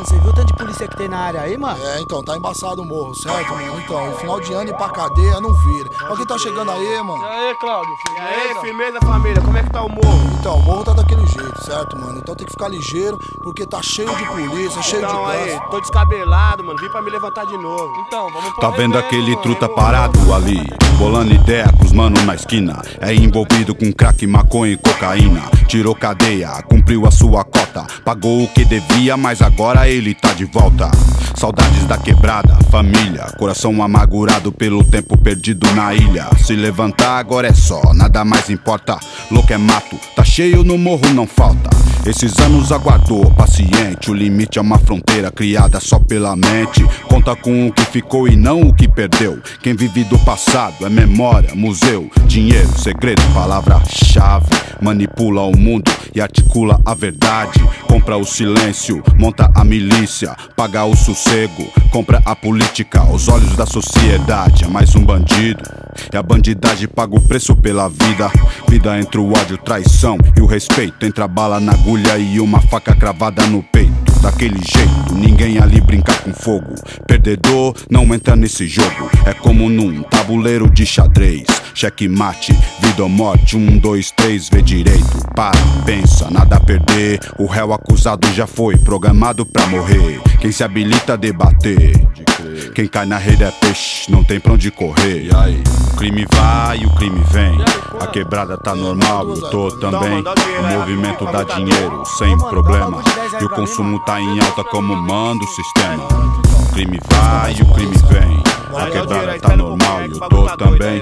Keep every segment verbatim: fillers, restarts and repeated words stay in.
Você viu o tanto de polícia que tem na área aí, mano? É, então, tá embaçado o morro, certo, mano? Então, final de ano e pra cadeia não vira. Alguém tá chegando aí, mano? E aí, Cláudio? Firmeza? E aí, firmeza, família? Como é que tá o morro? Então, o morro tá daquele jeito, certo, mano? Então tem que ficar ligeiro, porque tá cheio de polícia, cheio então, de aí, ganso. tô descabelado, mano. Vim pra me levantar de novo. Então, vamos Tá vendo aquele truta parado ali, bolando ideia com os mano na esquina. É envolvido com crack, maconha e cocaína. Tirou cadeia, cumpriu a sua cota, pagou o que devia, mas agora ele tá de volta. Saudades da quebrada, família, coração amargurado pelo tempo perdido na ilha. Se levantar agora é só, nada mais importa. Louco é mato, tá cheio no morro, não falta. Esses anos aguardou, paciente. O limite é uma fronteira criada só pela mente. Conta com o que ficou e não o que perdeu. Quem vive do passado é memória, museu, dinheiro, segredo, palavra-chave. Manipula o mundo e articula a verdade. Compra o silêncio, monta a milícia, paga o sossego, compra a política. Aos olhos da sociedade é mais um bandido. E a bandidagem paga o preço pela vida. Vida entre o ódio, traição e o respeito. Entre a bala na agulha e uma faca cravada no peito. Daquele jeito, ninguém ali brinca com fogo. Perdedor não entra nesse jogo. É como num tabuleiro de xadrez. Cheque mate, vida ou morte, um, dois, três, vê direito. Para, pensa, nada a perder. O réu acusado já foi programado pra morrer. Quem se habilita a debater, quem cai na rede é peixe, não tem pra onde correr. E aí? O crime vai e o crime vem. A quebrada tá normal, eu tô também. O movimento dá dinheiro, sem problema. E o consumo tá em alta como manda o sistema. O crime vai e o crime vem. A quebrada tá normal e eu tô também.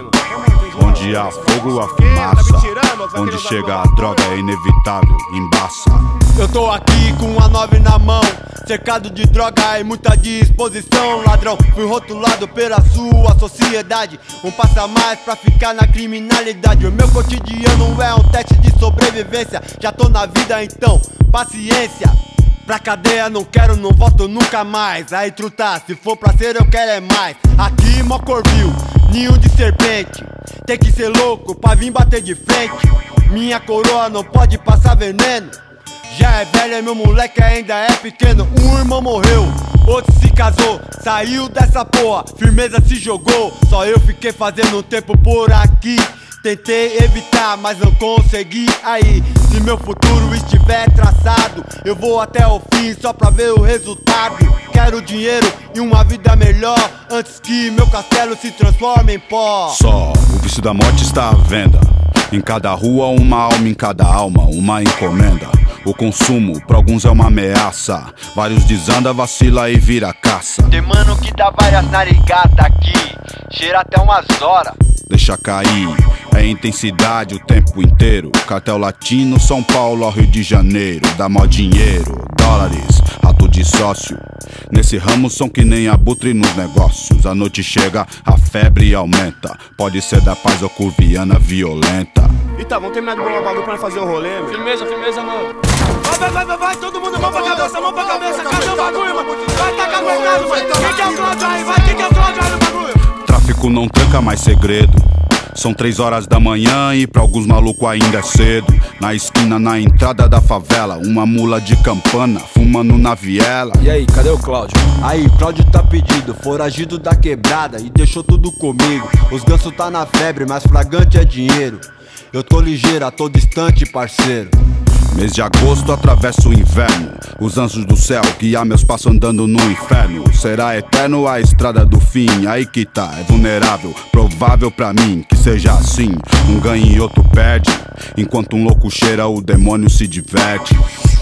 Onde há fogo, há fumaça. Onde chega a droga é inevitável, embaça. Eu tô aqui com a nove na mão, cercado de droga e muita disposição. Ladrão, fui rotulado pela sua sociedade. Um passo a mais pra ficar na criminalidade. O meu cotidiano é um teste de sobrevivência. Já tô na vida então, paciência. Pra cadeia não quero, não volto nunca mais. Aí truta, se for pra ser eu quero é mais. Aqui Mocorvil, ninho de serpente. Tem que ser louco pra vir bater de frente. Minha coroa não pode passar veneno. Já é velho, meu moleque ainda é pequeno. Um irmão morreu, outro se casou, saiu dessa porra, firmeza se jogou. Só eu fiquei fazendo tempo por aqui. Tentei evitar, mas não consegui. Aí, se meu futuro estiver traçado, eu vou até o fim só pra ver o resultado. Quero dinheiro e uma vida melhor, antes que meu castelo se transforme em pó. Só o vício da morte está à venda. Em cada rua uma alma, em cada alma uma encomenda. O consumo pra alguns é uma ameaça. Vários desanda, vacila e vira caça. Tem mano que dá várias narigadas aqui, cheira até umas horas. Deixa cair, é intensidade o tempo inteiro. Cartel latino, São Paulo ao Rio de Janeiro. Dá mó dinheiro, dólares, rato de sócio. Nesse ramo são que nem abutre nos negócios. A noite chega, a febre aumenta. Pode ser da paz ou curviana violenta. E tá, vamos terminar de bolar o bagulho pra fazer o rolê, meu. Firmeza, firmeza, mano. Vai, vai, vai, vai, vai, todo mundo, mão pra cabeça, mão pra cabeça. Cadê o bagulho, mano? Vai tacar o mercado, mano. Quem que é o Cláudio aí? Vai, quem que é o Cláudio aí no bagulho? Tráfico não tranca mais segredo. São três horas da manhã e pra alguns malucos ainda é cedo. Na esquina, na entrada da favela, uma mula de campana fumando na viela. E aí, cadê o Cláudio? Aí, Cláudio tá pedido, foragido da quebrada e deixou tudo comigo. Os gansos tá na febre, mas flagrante é dinheiro. Eu tô ligeiro, a todo instante, parceiro. Mês de agosto atravesso o inverno. Os anjos do céu guiam meus passos andando no inferno. Será eterno a estrada do fim. Aí que tá, é vulnerável, provável pra mim que seja assim. Um ganha e outro perde. Enquanto um louco cheira, o demônio se diverte.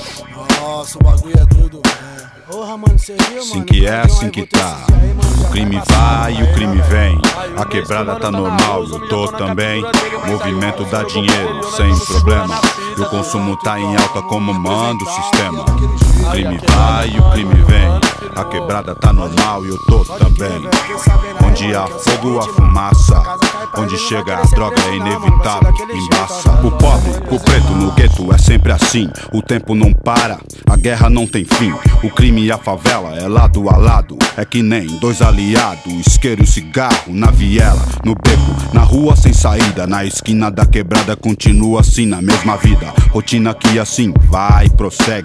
Nossa, o bagulho é doido. Porra, mano, cê viu, Assim mano? que é, assim que tá. O crime vai e o crime vem. A quebrada tá normal, eu tô também. Movimento dá dinheiro, sem problema. E o consumo tá em alta como manda o sistema. O crime vai e o crime vem. A quebrada tá normal e eu tô também. Onde há fogo, há fumaça. Onde chega a droga é inevitável, embaça. O pobre, o preto no gueto é sempre assim. O tempo não para, a guerra não tem fim. O crime e a favela é lado a lado. É que nem dois aliados, isqueiro e cigarro na viela, no beco, na rua sem saída. Na esquina da quebrada continua assim na mesma vida. Rotina que assim vai e prossegue.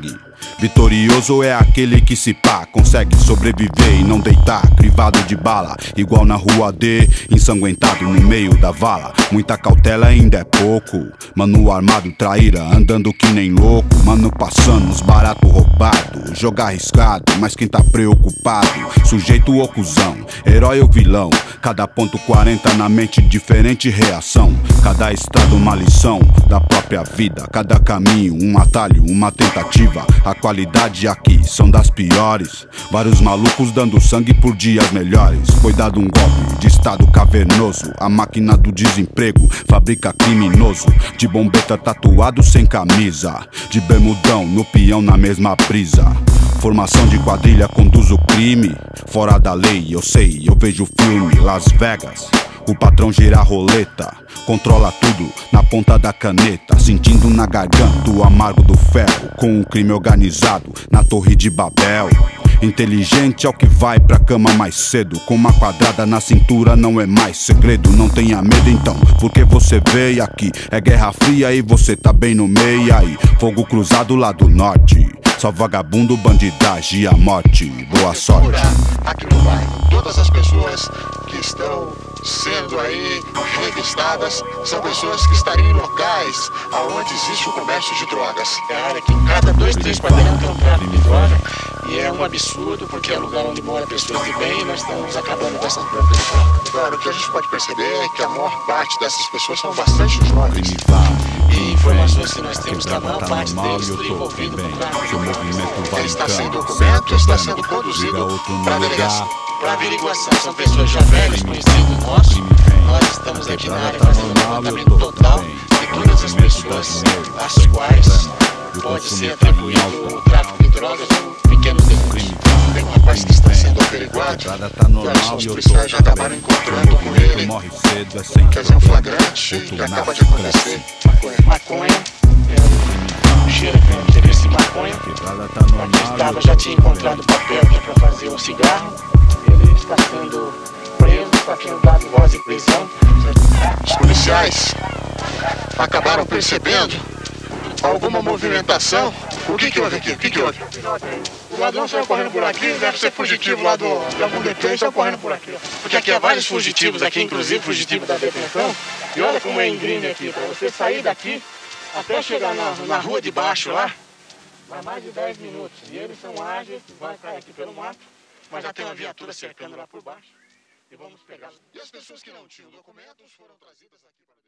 Vitorioso é aquele que se pá consegue sobreviver e não deitar, crivado de bala, igual na rua D, ensanguentado no meio da vala. Muita cautela ainda é pouco, mano armado traíra, andando que nem louco. Mano passando os barato roubado, jogar arriscado, mas quem tá preocupado, sujeito ou cuzão, herói ou vilão. Cada ponto quarenta na mente, diferente reação. Cada estado uma lição da própria vida, cada caminho um atalho, uma tentativa. A qualidade aqui são das piores, vários malucos dando sangue por dias melhores. Foi dado um golpe de estado cavernoso, a máquina do desemprego fabrica criminoso. De bombeta tatuado sem camisa, de bermudão no peão na mesma brisa. Formação de quadrilha conduz o crime, fora da lei eu sei, eu vejo filme. Las Vegas, o patrão gira a roleta, controla tudo na ponta da caneta, sentindo na garganta o amargo do ferro, com o crime organizado na Torre de Babel. Inteligente é o que vai pra cama mais cedo, com uma quadrada na cintura não é mais segredo. Não tenha medo então, porque você veio aqui, é guerra fria e você tá bem no meio aí. Fogo cruzado lá do norte, só vagabundo, bandidagem e a morte. Boa sorte. Aqui no bairro, todas as pessoas que estão sendo aí revistadas são pessoas que estariam em locais onde existe o comércio de drogas. É a área que em cada dois, três quarteirões tem um tráfico de droga. E é um absurdo, porque é um lugar onde moram pessoas de bem e nós estamos acabando com essas pessoas. Agora, o que a gente pode perceber é que a maior parte dessas pessoas são bastante jovens. E informações que nós temos que a maior parte deles estão envolvidos com tráfico. Ele está sem documento, está sendo conduzido para a delegacia, para averiguação. São pessoas já velhas, conhecidos nossos. Nós estamos aqui na área fazendo um levantamento total de todas as pessoas às quais pode ser atribuído o tráfico de drogas ou pequenos delitos. Tem um rapaz que está sendo averiguado, que os policiais já acabaram encontrando com ele, quer dizer, um flagrante, que acaba de acontecer. Maconha, é, cheira que teve esse maconha, onde estava, já tinha encontrado papel que é para fazer um cigarro. Ele está sendo preso, está sendo dado voz em prisão. Os policiais acabaram percebendo alguma movimentação. O que que houve aqui? O que que houve? O ladrão saiu correndo por aqui, deve ser fugitivo lá do, de algum detém, saiu correndo por aqui. Porque aqui há vários fugitivos aqui, inclusive fugitivo da detenção. E olha como é íngreme aqui, para você sair daqui até chegar na, na rua de baixo lá, vai mais de dez minutos. E eles são ágeis, vai cair aqui pelo mato, mas já tem uma viatura cercando lá por baixo. E vamos pegá-los. E as pessoas que não tinham documentos foram trazidas aqui para...